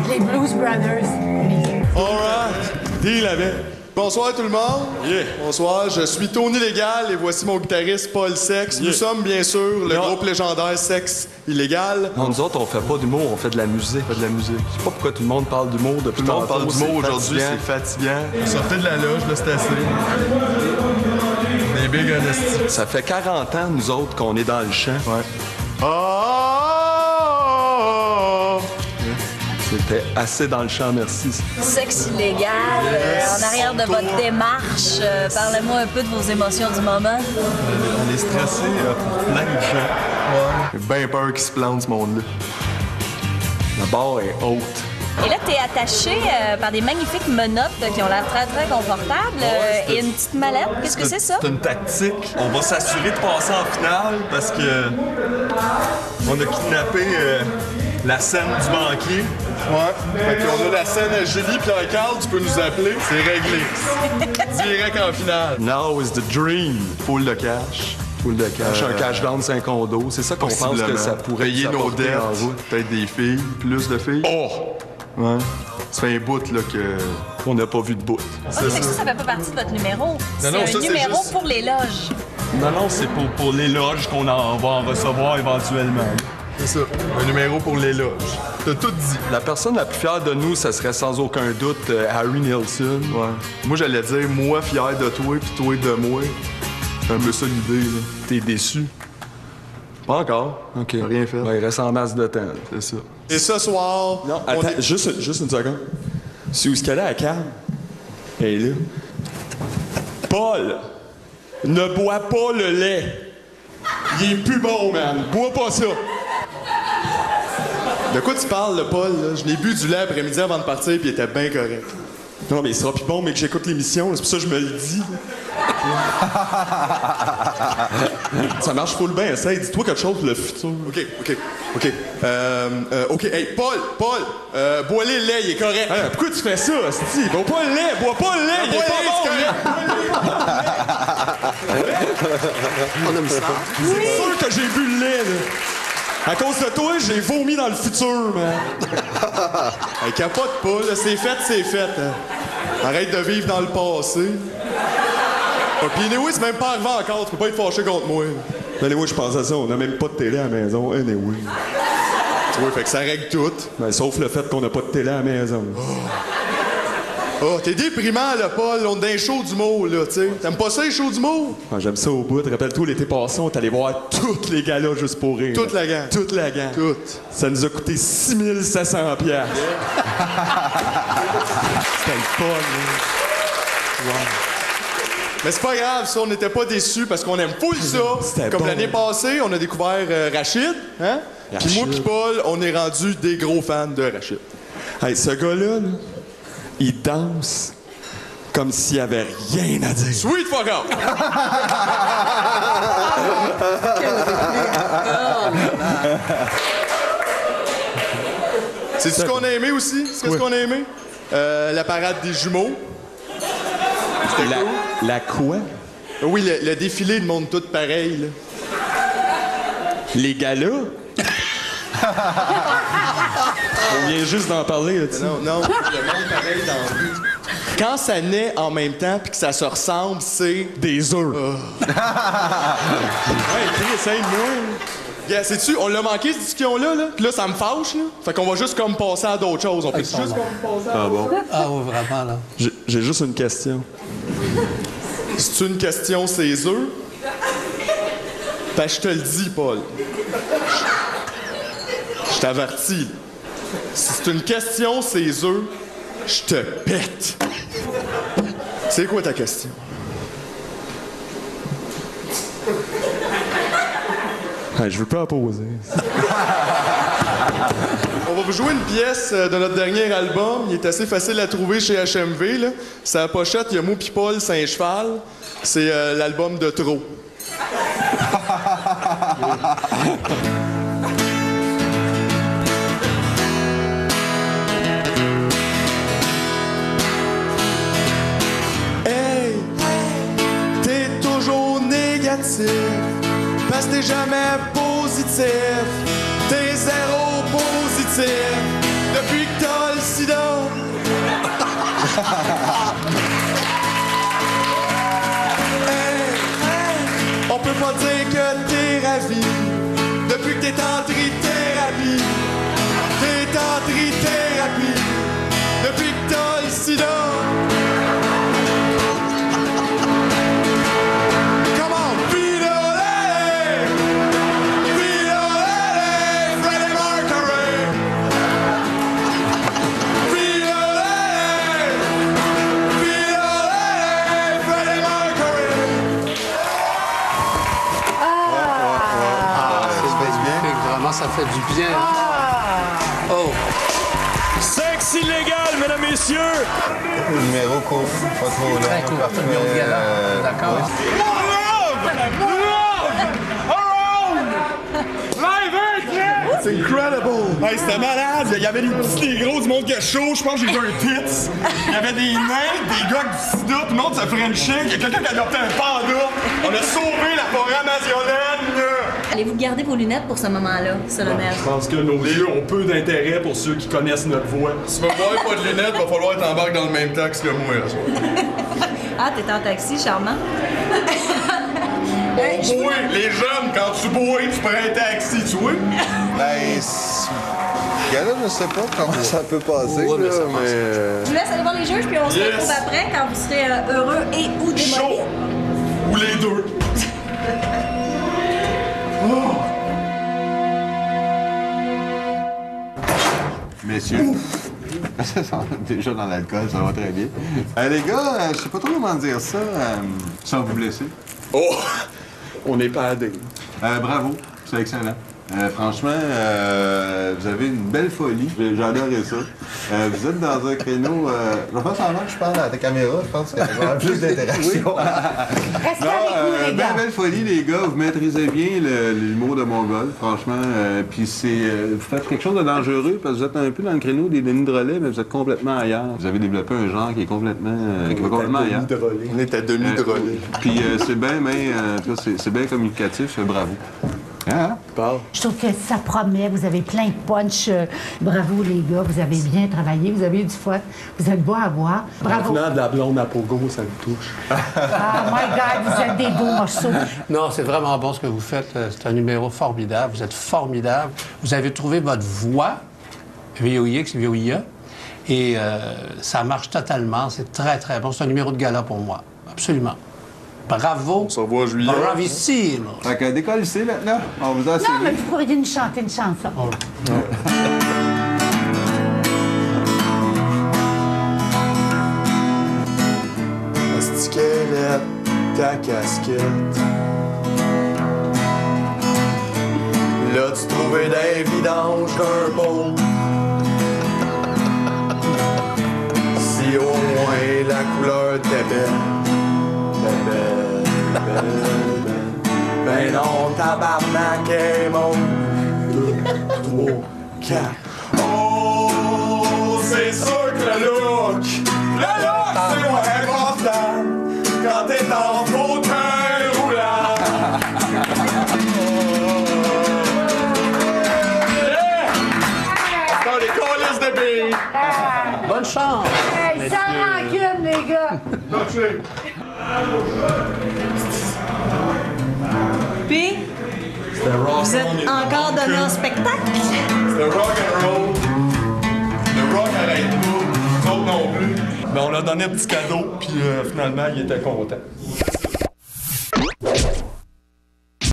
Les Blues Brothers. Alright, deal avec. Bonsoir tout le monde. Yeah. Bonsoir, je suis Tony Légal et voici mon guitariste Paul Sex. Nous sommes bien sûr le groupe légendaire Sexe Illégal. Non, nous autres, on fait pas d'humour, on fait de la musique. Je sais pas pourquoi tout le monde parle d'humour depuis Tout le monde tantôt, parle d'humour aujourd'hui, fatigant. c'est fatigant. Sortez de la loge, là, c'est assez. Des big honesty. Ça fait 40 ans, nous autres, qu'on est dans le champ. Ouais. C'était assez dans le champ, merci. Sexe illégal, en arrière de votre démarche, parlez-moi un peu de vos émotions du moment. On est stressé pour plein de gens. Ouais. J'ai bien peur qu'il se plante, ce monde-là. La barre est haute. Et là, t'es attaché par des magnifiques menottes qui ont l'air très, très confortables et une petite mallette. Qu'est-ce que c'est ça? C'est une tactique. On va s'assurer de passer en finale parce que on a kidnappé la scène du banquier. Ouais. Fait qu'on a la scène à Julie Pierre-Carl, tu peux nous appeler. C'est réglé. Direct en finale. Now is the dream. Full de cash. Full de cash, un cash down, c'est un condo. C'est ça qu'on pense que ça pourrait payer nous nos apporter dettes. en route. Peut-être des filles, plus de filles. Oh! Ouais. Ça fait un bout là que. On n'a pas vu de bout. OK, fait que ça fait pas partie de votre numéro. C'est non, un ça, c'est numéro juste- pour les loges. Non, c'est pour les loges qu'on va en recevoir éventuellement. C'est ça. Un numéro pour les loges. T'as tout dit. La personne la plus fière de nous, ça serait sans aucun doute Harry Nilsson. Ouais. Moi, j'allais dire, moi fier de toi, puis toi de moi. C'est un peu ça l'idée, là. T'es déçu? Pas encore. OK. J'ai rien fait. Ben, il reste en masse de temps. C'est ça. Et ce soir, Non, on attends, est- juste une seconde. C'est où est-ce qu'elle est, à Cam? Elle est là. Paul! Ne bois pas le lait! Il est plus bon, man! Bois pas ça! De quoi tu parles, le Paul? Là? Je l'ai bu du lait après-midi avant de partir, puis il était bien correct. Non, mais il sera plus bon, mais que j'écoute l'émission, c'est pour ça que je me le dis. Ça marche full bien, essaye. Dis-toi quelque chose pour le futur. OK. OK, hey, Paul, bois-le le lait, il est correct. Hey, pourquoi tu fais ça, asti? Bois pas le lait! Bois pas le lait! Il est bois pas le lait, bon, c'est le lait! C'est sûr que j'ai bu le lait, là. À cause de toi, j'ai vomi dans le futur, man. Hey, capote pas, là, c'est fait. Hein. Arrête de vivre dans le passé. Puis anyway, c'est même pas arrivé encore, tu peux pas être fâché contre moi. Mais anyway, je pense à ça, on n'a même pas de télé à la maison, anyway. Tu vois, fait que ça règle tout. Ben, sauf le fait qu'on n'a pas de télé à la maison. Oh, t'es déprimant, là, Paul. On est dans les shows d'humour, là, tu sais. T'aimes pas ça, les shows d'humour? Ah, j'aime ça au bout. Rappelle-toi, l'été passé, on est allé voir toutes les galas juste pour rire. Toute la gang. Toute la gang. Toute. Ça nous a coûté 6 700 piastres. C'était le fun, là. Mais c'est pas grave, ça, on n'était pas déçus parce qu'on aime full ça. C'était Comme bon. l'année passée, on a découvert Rachid, hein? Puis Rachid. moi puis Paul, on est rendus des gros fans de Rachid. Hey, ce gars-là, là, il danse comme s'il y avait rien à dire. Sweet fuck up! C'est ce qu'on a aimé aussi? C'est ce qu'on a aimé? La parade des jumeaux. C'était cool. La quoi? Oui, le défilé de monde tout pareil, là. Les galas? On vient juste d'en parler, là, tu sais. Non, le monde pareil dans la rue. Quand ça naît en même temps puis que ça se ressemble, c'est... Des œufs. Ouais, essaye-moi. Yeah, sais-tu, on l'a manqué, cette discussion-là, là. Puis là, ça me fâche, là. Fait qu'on va juste comme passer à d'autres choses. On peut juste comme passer à... Ah bon? Ah, ouais, vraiment, là. J'ai juste une question. C'est une question, ces œufs? Ben, je te le dis, Paul. Je t'avertis. Si c'est une question, ces œufs, je te pète. C'est quoi ta question? Hey, je veux pas en poser. On va vous jouer une pièce de notre dernier album. Il est assez facile à trouver chez HMV, là. Sa pochette, il y a moi pis Paul Saint-Cheval. C'est l'album de trop. Hey, t'es toujours négatif, parce que t'es jamais positif. T'es zéro positif, depuis que t'as le On peut pas dire que t'es ravi depuis que t'es en trithérapie. T'es en trithérapie depuis que t'as le sida. Come on, feel it, Freddie Mercury. Feel it, Freddie Mercury. Vraiment, ça fait du bien. Oh. Sexe illégal, mesdames, messieurs! Numéro court, pas trop long. Très court, numéro de gala. D'accord. C'est incredible! Hey, c'était malade! Il y avait des gros, du monde qui a chaud, je pense que j'ai vu un tits. Il y avait des nains, des gars qui sida, tout le monde se frenchait. Il y a quelqu'un qui a adopté un panda. On a sauvé la forêt nationale! Allez-vous garder vos lunettes pour ce moment-là, solennel? Je pense que nos yeux ont peu d'intérêt pour ceux qui connaissent notre voix. Si tu veux voir pas de lunettes, va falloir être embarqué dans le même taxi que moi, là, soir. Ah, t'es en taxi, charmant. Oui, les jeunes, quand tu bois, tu prends un taxi, tu vois? Ben, gars-là, je ne sais pas comment ça peut passer, Ouais, mais là, ça mais... Je vous laisse aller voir les juges, puis on se retrouve après quand vous serez heureux et ou démoli. Chaud! Ou les deux. Messieurs, ça sent déjà dans l'alcool, ça va très bien. Les gars, je sais pas trop comment dire ça, sans vous blesser. Oh! On n'est pas adé. Bravo, c'est excellent. Franchement, vous avez une belle folie. J'ai adoré ça. Vous êtes dans un créneau... je vais faire semblant que je parle à ta caméra. Je pense qu'il va y avoir plus d'interaction. Restez avec nous, les gars. Belle folie, les gars. Vous maîtrisez bien l'humour de Mongol, franchement. Puis vous faites quelque chose de dangereux parce que vous êtes un peu dans le créneau des Denis de relais, mais vous êtes complètement ailleurs. Vous avez développé un genre qui est complètement, ailleurs. On est à demi de relais. Puis c'est bien, c'est bien communicatif. Bravo. Hein? Je trouve que ça promet. Vous avez plein de punch. Bravo, les gars. Vous avez bien travaillé. Vous avez eu du fun. Vous êtes beaux à voir. Bravo. Maintenant, de la blonde à Pogo, ça me touche. Ah, my God, vous êtes des beaux morceaux. Non, c'est vraiment bon ce que vous faites. C'est un numéro formidable. Vous êtes formidable. Vous avez trouvé votre voix, VOIX, VOIA, et ça marche totalement. C'est très, très bon. C'est un numéro de gala pour moi. Absolument. Bravo. On se revoit en juillet. Bravissimo. Fait que décolle ici maintenant. On vous a Non, mais vous pourriez nous chanter une chanson. Squelette, ta casquette. Là, tu trouvais des vidanges d'un pont. Si au moins la couleur était belle. Ben non, tabarnak est mon 2, 3, 4. Oh, c'est sûr que le look, c'est moins important quand t'es en fauteuil roulant. Yeah! Dans les colis de billes. Bonne chance. Hey, sans rancune, les gars. Puis, vous êtes encore donné en spectacle? C'est rock and roll. Le rock arrête pas. Nous autres non plus. Mais on a donné un petit cadeau, puis finalement, il était content.